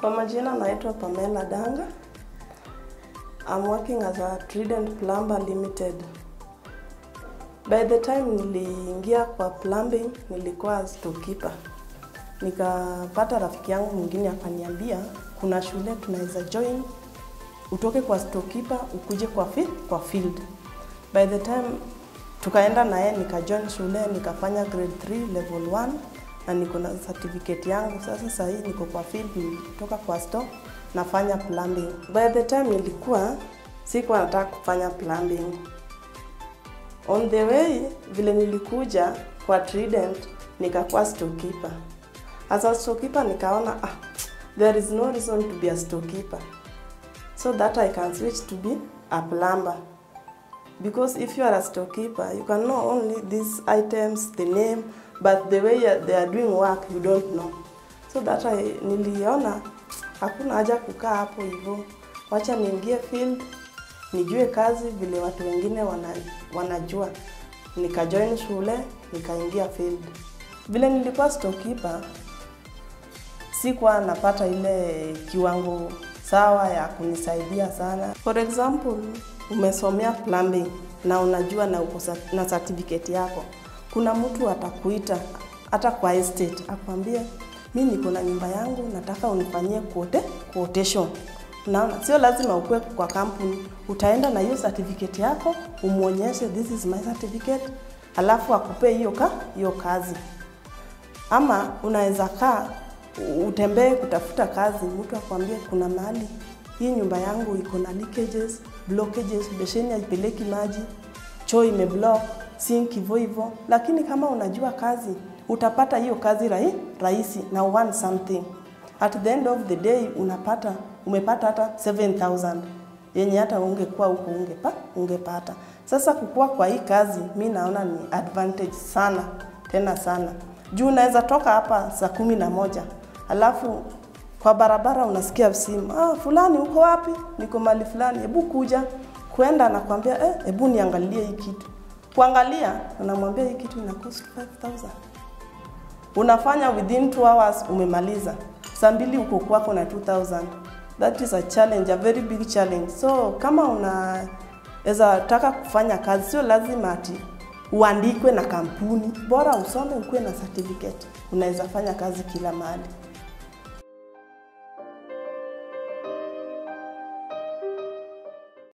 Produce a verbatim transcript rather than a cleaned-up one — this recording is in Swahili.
Kwa majina naitwa Pamela Danga. I'm working as a Trident Plumber Limited. By the time niliingia kwa plumbing, nilikuwa storekeeper. Nikapata rafiki yangu mwingine akaniambia kuna shule tunaweza join, utoke kwa storekeeper ukuje kwa field, kwa field. By the time tukaenda na yeye nikajoin shule, nikafanya grade three level one na niko na certificate yangu. Sasa sasa hii niko kwa field, nitoka kwa store nafanya plumbing. By the time nilikuwa sikuwa nataka kufanya plumbing. On the way vile nilikuja kwa Trident nikakuwa storekeeper. As a storekeeper nikaona ah, there is no reason to be a storekeeper, so that I can switch to be a plumber. Because if you are a storekeeper, you can know only these items, the name, but the way they are doing work you don't know. So that I niliona hakuna haja kukaa hapo hivyo. Wacha niingie field, nijue kazi vile watu wengine wana, wanajua. Nikajoin shule, nikaingia field. Vile nilikuwa storekeeper, sikuwa napata ile kiwango sawa ya kunisaidia sana. For example, umesomea plumbing na unajua na uko na certificate yako. Kuna mtu atakuita hata kwa estate akwambie mimi niko na nyumba yangu nataka unifanyie quote quotation. Unaona, sio lazima ukue kwa kampuni, utaenda na hiyo certificate yako, umuonyeshe this is my certificate, alafu akupe hiyo ka hiyo kazi. Ama unaweza kaa utembee kutafuta kazi, mtu akwambie kuna mahali hii nyumba yangu iko na leakages, blockages, besheni haipeleki maji, choo imeblock, sink hivyo hivyo. Lakini kama unajua kazi, utapata hiyo kazi rai, rahisi na one something. At the end of the day unapata umepata hata seven thousand yenye hata ungekuwa huko ungepa ungepata. Sasa kukua kwa hii kazi mimi naona ni advantage sana tena sana. Juu unaweza toka hapa saa kumi na moja alafu kwa barabara unasikia simu, ah fulani uko wapi? Niko mali fulani, hebu kuja. Kwenda anakuambia eh hebu niangalie hii kitu. Kuangalia unamwambia hii kitu ina cost five thousand. Unafanya within two hours umemaliza. Saa mbili uko kwako na two thousand. That is a challenge, a very big challenge. So kama unaweza taka kufanya kazi, sio lazima ati uandikwe na kampuni. Bora usome ukuwe na certificate, unaweza fanya kazi kila mahali.